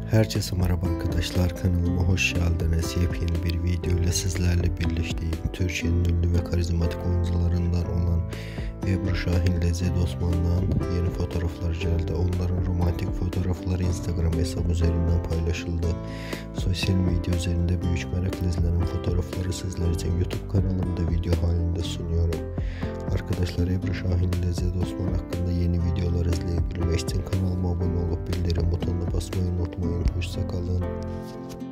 Herkese merhaba arkadaşlar, kanalıma hoş geldiniz. Yepyeni bir video ile sizlerle birlikteyim. Türkiye'nin ünlü ve karizmatik oyuncularından olan Ebru Şahin ile Zed Osman'dan yeni fotoğraflar geldi. Onların romantik fotoğrafları Instagram hesabı üzerinden paylaşıldı. Sosyal medya üzerinde büyük merakla izlenen fotoğrafları sizler için YouTube kanalımda video halinde sunuyorum. Arkadaşlar, Ebru Şahin ile Zed Osman hakkında yeni videolar izleyebilmek için kanalıma abone olup bildirim butonuna basmayı unutmayın. Hoşça kalın.